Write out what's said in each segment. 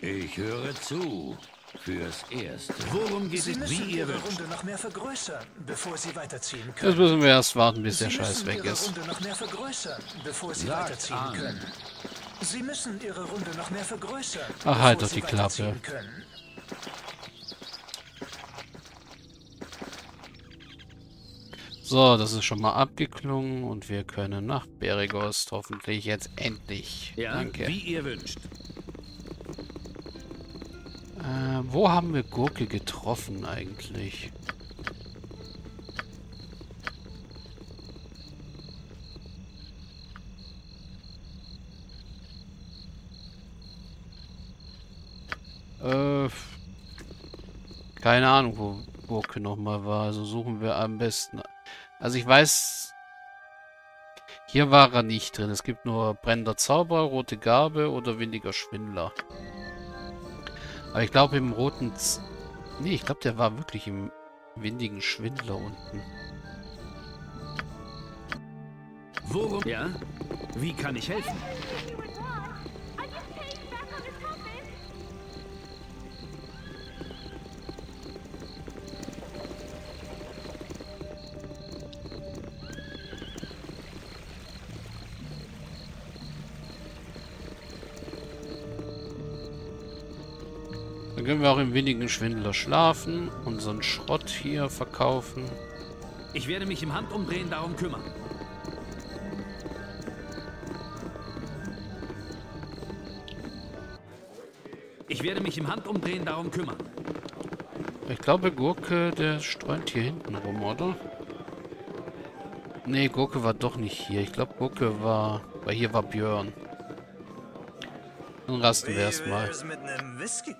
Ich höre zu. Fürs Erste. Worum geht Sie es, müssen wie ihr Ihre wünscht? Runde noch mehr vergrößern, bevor Sie weiterziehen Jetzt können. müssen wir erst warten, bis der Sie Scheiß müssen weg Ihre ist. Runde noch mehr vergrößern, bevor Sie Sagt weiterziehen an. können. Sie müssen Ihre Runde noch mehr vergrößern, Ach, halt bevor doch die Sie Klappe. weiterziehen können. So, das ist schon mal abgeklungen und wir können nach Beregost hoffentlich jetzt endlich. Ja, Danke. wie ihr wünscht. Wo haben wir Gurke getroffen eigentlich? Keine Ahnung, wo Gurke nochmal war. Also suchen wir am besten. Also ich weiß, hier war er nicht drin. Es gibt nur brennender Zauberer, rote Garbe oder windiger Schwindler. Aber ich glaube im roten... Nee, ich glaube, der war wirklich im windigen Schwindler unten. Worum? Ja, wie kann ich helfen? Dann können wir auch im windigen Schwindler schlafen, unseren Schrott hier verkaufen. Ich werde mich im Handumdrehen darum kümmern. Ich werde mich im Handumdrehen darum kümmern. Ich glaube, Gurke, der streunt hier hinten rum, oder? Nee, Gurke war doch nicht hier. Ich glaube, Gurke war... Weil hier war Björn. Dann rasten wir erstmal. mit einem Whisky?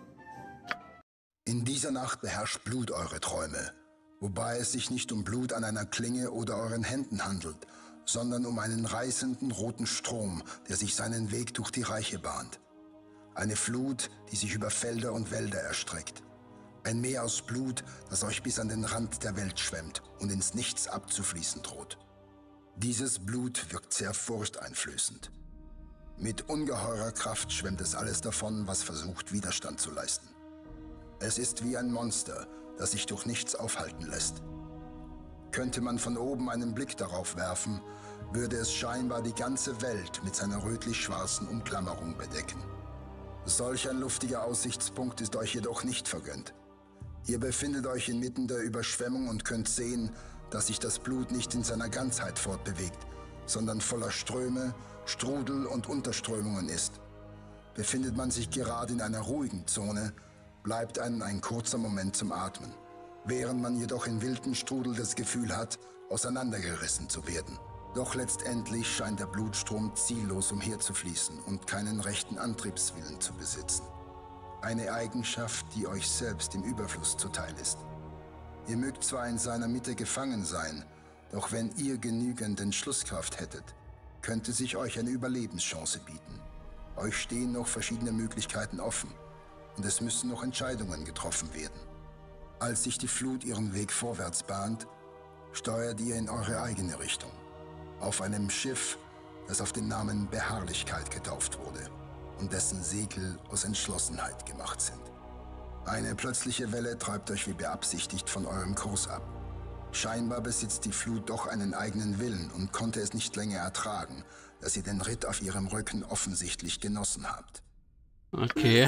In dieser Nacht beherrscht Blut eure Träume, wobei es sich nicht um Blut an einer Klinge oder euren Händen handelt, sondern um einen reißenden roten Strom, der sich seinen Weg durch die Reiche bahnt. Eine Flut, die sich über Felder und Wälder erstreckt. Ein Meer aus Blut, das euch bis an den Rand der Welt schwemmt und ins Nichts abzufließen droht. Dieses Blut wirkt sehr furchteinflößend. Mit ungeheurer Kraft schwemmt es alles davon, was versucht, Widerstand zu leisten. Es ist wie ein Monster, das sich durch nichts aufhalten lässt. Könnte man von oben einen Blick darauf werfen, würde es scheinbar die ganze Welt mit seiner rötlich-schwarzen Umklammerung bedecken. Solch ein luftiger Aussichtspunkt ist euch jedoch nicht vergönnt. Ihr befindet euch inmitten der Überschwemmung und könnt sehen, dass sich das Blut nicht in seiner Ganzheit fortbewegt, sondern voller Ströme, Strudel und Unterströmungen ist. Befindet man sich gerade in einer ruhigen Zone, bleibt einem ein kurzer Moment zum Atmen, während man jedoch in wilden Strudel das Gefühl hat, auseinandergerissen zu werden. Doch letztendlich scheint der Blutstrom ziellos umherzufließen und keinen rechten Antriebswillen zu besitzen. Eine Eigenschaft, die euch selbst im Überfluss zuteil ist. Ihr mögt zwar in seiner Mitte gefangen sein, doch wenn ihr genügend Entschlusskraft hättet, könnte sich euch eine Überlebenschance bieten. Euch stehen noch verschiedene Möglichkeiten offen und es müssen noch Entscheidungen getroffen werden. Als sich die Flut ihren Weg vorwärts bahnt, steuert ihr in eure eigene Richtung. Auf einem Schiff, das auf den Namen Beharrlichkeit getauft wurde und dessen Segel aus Entschlossenheit gemacht sind. Eine plötzliche Welle treibt euch wie beabsichtigt von eurem Kurs ab. Scheinbar besitzt die Flut doch einen eigenen Willen und konnte es nicht länger ertragen, dass ihr den Ritt auf ihrem Rücken offensichtlich genossen habt. Okay.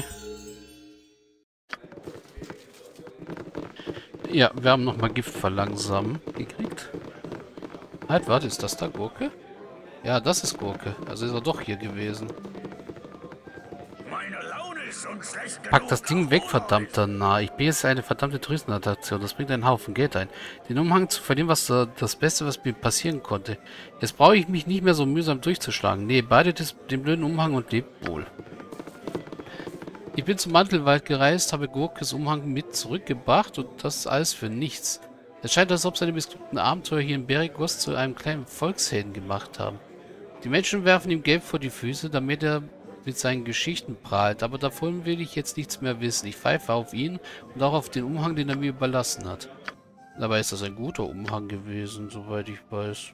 Ja, wir haben nochmal Gift verlangsamen gekriegt. Halt, warte, ist das da Gurke? Ja, das ist Gurke. Also ist er doch hier gewesen. Meine Laune ist uns schlecht Pack das Ding weg, verdammter Narr. Ich bin jetzt eine verdammte Touristenattraktion. Das bringt einen Haufen Geld ein. Den Umhang zu verlieren, was das Beste, was mir passieren konnte. Jetzt brauche ich mich nicht mehr so mühsam durchzuschlagen. Nee, behaltet den blöden Umhang und lebt wohl. Ich bin zum Mantelwald gereist, habe Gurkes Umhang mit zurückgebracht und das alles für nichts. Es scheint, als ob seine missglückten Abenteuer hier in Beregost zu einem kleinen Volkshelden gemacht haben. Die Menschen werfen ihm Geld vor die Füße, damit er mit seinen Geschichten prahlt, aber davon will ich jetzt nichts mehr wissen. Ich pfeife auf ihn und auch auf den Umhang, den er mir überlassen hat. Dabei ist das ein guter Umhang gewesen, soweit ich weiß.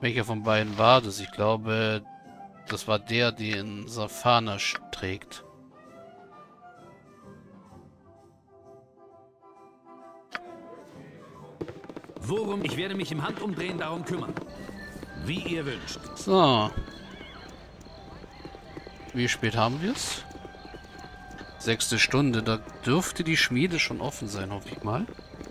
Welcher von beiden war das? Ich glaube, das war der, den Safana trägt. Worum? Ich werde mich im Handumdrehen darum kümmern. Wie ihr wünscht. So. Wie spät haben wir es? 6. Stunde. Da dürfte die Schmiede schon offen sein, hoffe ich mal.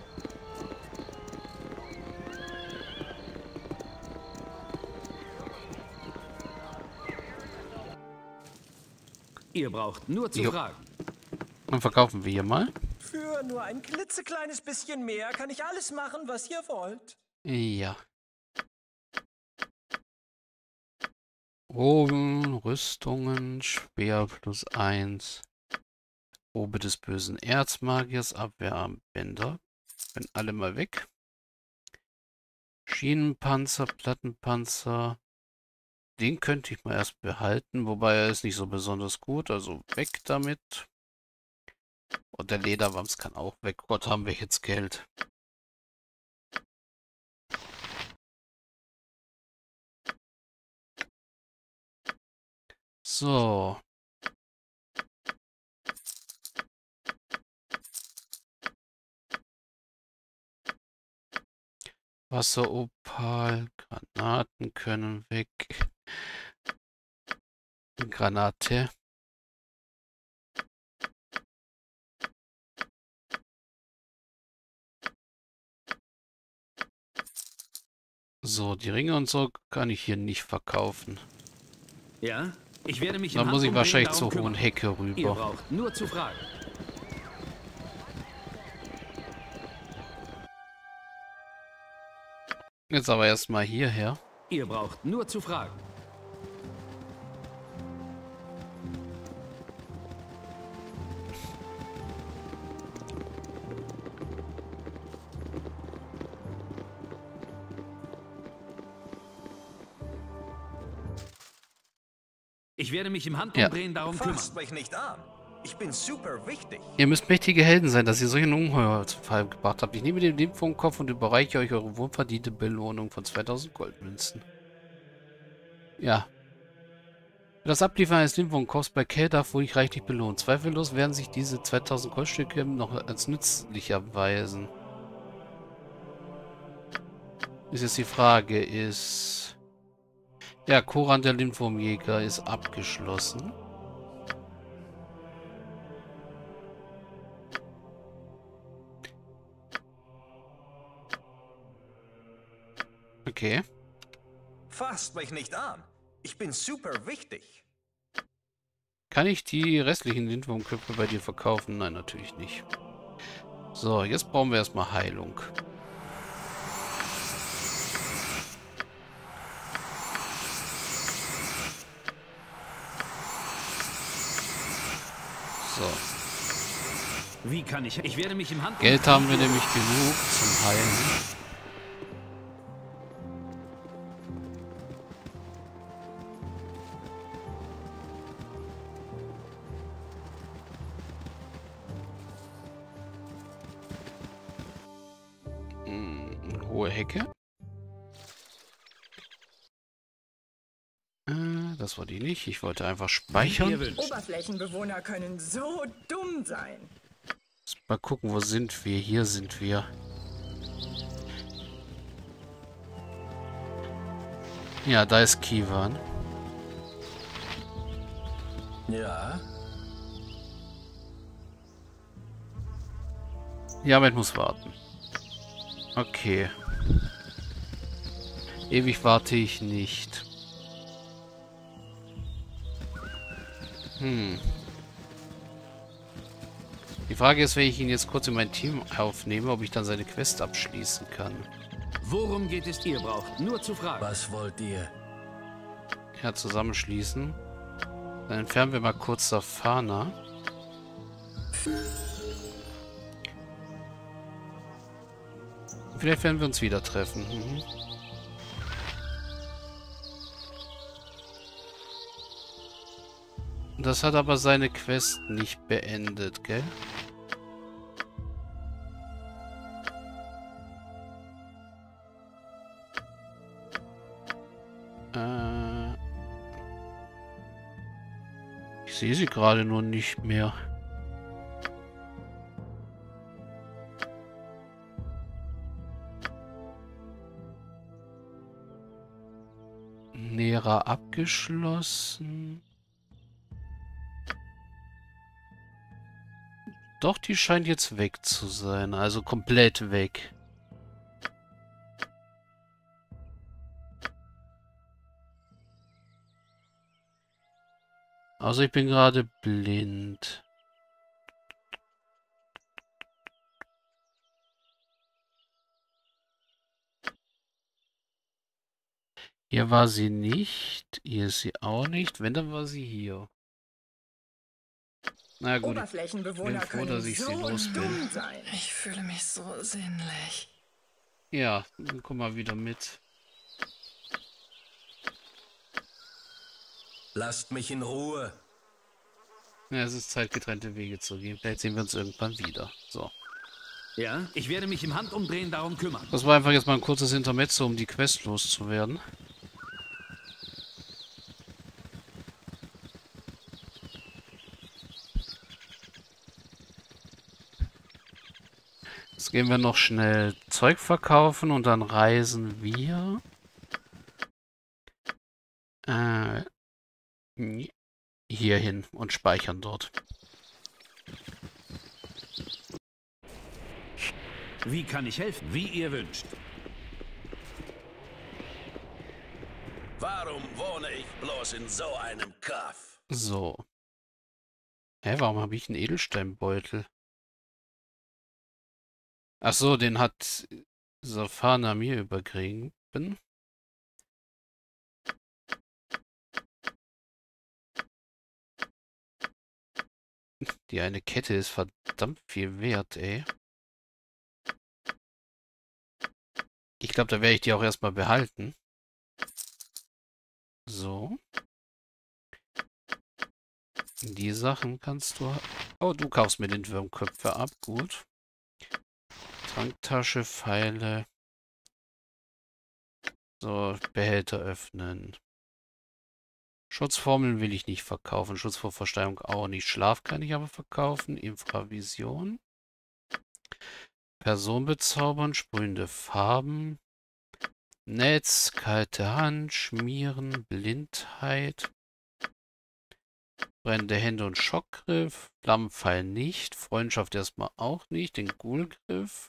Ihr braucht nur zu fragen. Dann verkaufen wir hier mal. Für nur ein klitzekleines bisschen mehr kann ich alles machen, was ihr wollt. Ja. Oben, Rüstungen, Speer +1. Robe des bösen Erzmagiers, Abwehrarmbänder. Können alle mal weg. Schienenpanzer, Plattenpanzer. Den könnte ich mal erst behalten, wobei er ist nicht so besonders gut, also weg damit. Und der Lederwams kann auch weg. Gott, haben wir jetzt Geld. So. Wasseropal, Granaten können weg. Granate. So, die Ringe und so kann ich hier nicht verkaufen. Ja? Ich werde mich Da im muss ich Handumdrehen wahrscheinlich darum zur kümmern. hohen Hecke Ihr rüber. braucht nur zu fragen. Jetzt aber erstmal hierher. Ihr braucht nur zu fragen. Ich werde mich im Handumdrehen darum kümmern. Fasst mich nicht an. Ich bin super wichtig. Ihr müsst mächtige Helden sein, dass ihr solche Ungeheuer zum Fall gebracht habt. Ich nehme den Leben vom Kopf und überreiche euch eure wohlverdiente Belohnung von 2000 Goldmünzen. Ja. Für das Abliefern eines Limwonkopfs bei Keldaf wurde ich reichlich belohnt. Zweifellos werden sich diese 2000 Goldstücke noch als nützlich erweisen. Ist jetzt die Frage, ist... Ja, Koran der Lindwurmjäger ist abgeschlossen. Okay. Fasst mich nicht an. Ich bin super wichtig. Kann ich die restlichen Lindwurmköpfe bei dir verkaufen? Nein, natürlich nicht. So, jetzt brauchen wir erstmal Heilung. So. Wie kann ich? Ich werde mich im Handumdrehen... Geld haben wir nämlich genug zum Heilen. Hohe Hecke. Das war die nicht. Ich wollte einfach speichern. Oberflächenbewohner können so dumm sein. Mal gucken, wo sind wir? Hier sind wir. Ja, da ist Kivan. Ja? Die Arbeit muss warten. Okay. Ewig warte ich nicht. Die Frage ist, wenn ich ihn jetzt kurz in mein Team aufnehme, ob ich dann seine Quest abschließen kann. Worum geht es? Ihr braucht nur zu fragen. Was wollt ihr? Ja, zusammenschließen. Dann entfernen wir mal kurz Safana. Vielleicht werden wir uns wieder treffen. Das hat aber seine Quest nicht beendet, gell? Äh, ich sehe sie gerade nur nicht mehr. Näherer abgeschlossen. Doch, die scheint jetzt weg zu sein. Also komplett weg. Also ich bin gerade blind. Hier war sie nicht. Hier ist sie auch nicht. Wenn, dann war sie hier. Na gut, ich bin Oberflächenbewohner froh, können dass ich sie so los bin. dumm sein. Ich fühle mich so sinnlich. Ja, dann komm mal wieder mit. Lasst mich in Ruhe. Ja, es ist Zeit, getrennte Wege zu gehen. Vielleicht sehen wir uns irgendwann wieder. So. Ja? Ich werde mich im Handumdrehen darum kümmern. Das war einfach jetzt mal ein kurzes Intermezzo, um die Quest loszuwerden. Jetzt gehen wir noch schnell Zeug verkaufen und dann reisen wir hier hin und speichern dort. Wie kann ich helfen? Wie ihr wünscht. Warum wohne ich bloß in so einem Kaff? So. Hä, warum habe ich einen Edelsteinbeutel? Ach so, den hat Safana mir übergeben. Die eine Kette ist verdammt viel wert, ey. Ich glaube, da werde ich die auch erstmal behalten. So. Die Sachen kannst du... Oh, du kaufst mir den Wurmköpfe ab. Gut. Tranktasche, Pfeile. So, Behälter öffnen. Schutzformeln will ich nicht verkaufen. Schutz vor Versteinung auch nicht. Schlaf kann ich aber verkaufen. Infravision. Person bezaubern. Sprühende Farben. Netz. Kalte Hand. Schmieren. Blindheit. Brennende Hände und Schockgriff. Flammenpfeil nicht. Freundschaft erstmal auch nicht. Den Ghoulgriff.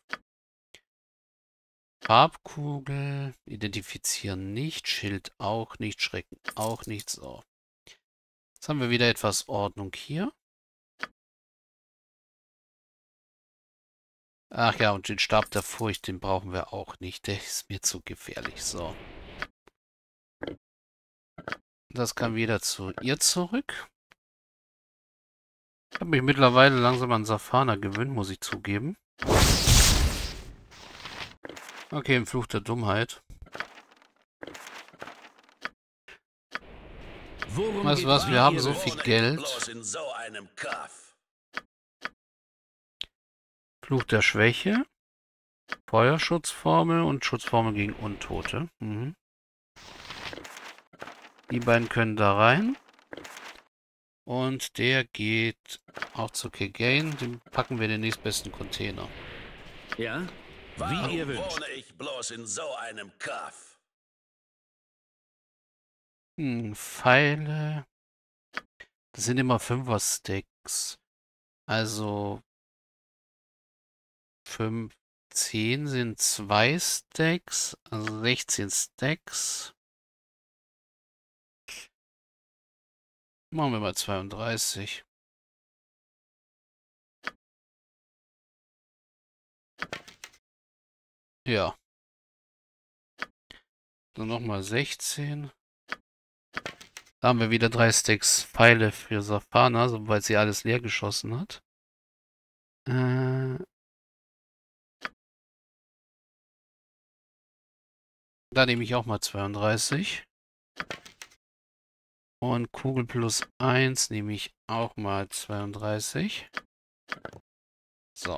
Farbkugel. Identifizieren nicht. Schild auch nicht. Schrecken auch nicht. So. Jetzt haben wir wieder etwas Ordnung hier. Ach ja, und den Stab der Furcht, den brauchen wir auch nicht. Der ist mir zu gefährlich. So. Das kann wieder zu ihr zurück. Ich habe mich mittlerweile langsam an Safana gewöhnt, muss ich zugeben. Okay, im Fluch der Dummheit. Weißt du was, wir haben so viel Geld. Fluch der Schwäche. Feuerschutzformel und Schutzformel gegen Untote. Mhm. Die beiden können da rein. Und der geht auch zu Kegain. Den packen wir in den nächstbesten Container. Ja? Wie ihr wünscht. Wohne ich bloß in so einem Kaff? Pfeile. Das sind immer 5er-Stacks. Also 5, 10 sind 2 Stacks. Also 16 Stacks. Machen wir mal 32. Ja. Dann nochmal 16. Da haben wir wieder 3 Stacks Pfeile für Safana, sobald sie alles leer geschossen hat. Da nehme ich auch mal 32. Und Kugel plus 1 nehme ich auch mal 32. So.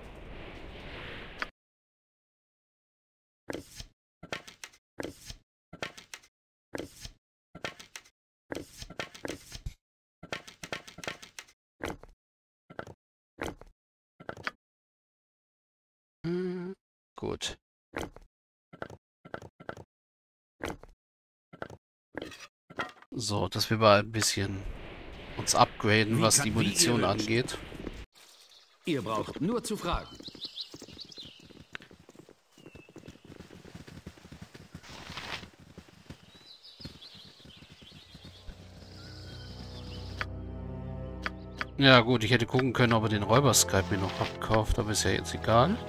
Gut. So, dass wir mal ein bisschen uns upgraden, was die Munition angeht. Ihr braucht nur zu fragen. Ja gut, ich hätte gucken können, ob er den Räuber-Skype mir noch abkauft, aber ist ja jetzt egal.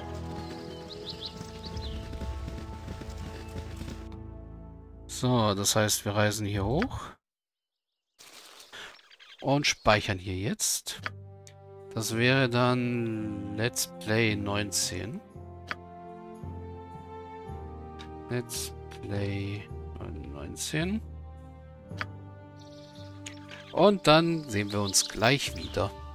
So, das heißt, wir reisen hier hoch. Und speichern hier jetzt. Das wäre dann Let's Play 19. Let's Play 19. Und dann sehen wir uns gleich wieder.